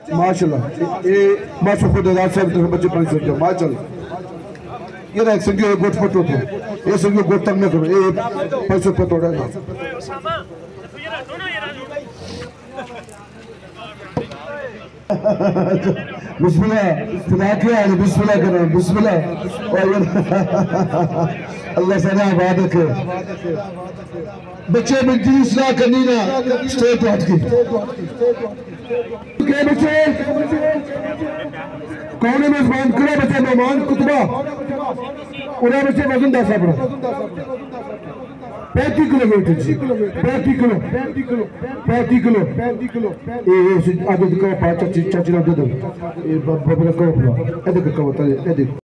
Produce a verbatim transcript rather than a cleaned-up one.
माशाल्लाह ये माशा खुदादार साहब तो बच्चे पढ़ सकते हो माशाल्लाह ये ना एक संगी गोट फोटो तो ये संगी गोट तक न करो ये पैसे पे तोड़ा ना बिस्मिल्लाह खुदा के आले बिस्मिल्लाह करो बिस्मिल्लाह अल्लाह सदा आबाद रखे बच्चे बिजली इस्लाह करनी ना स्टेट हट की क्या बच्चे कौन है मेजबान करा बच्चे मेहमान कुतबा उन्हें बच्चे वजन दस अपना पैंतीस किलोमीटर जी पैंतीस किलो पैंतीस किलो ये आगे दिखाओ पाँच चाची चाची ना दे दो ये बबला को अपना ऐसे दिखाओ ताले ऐसे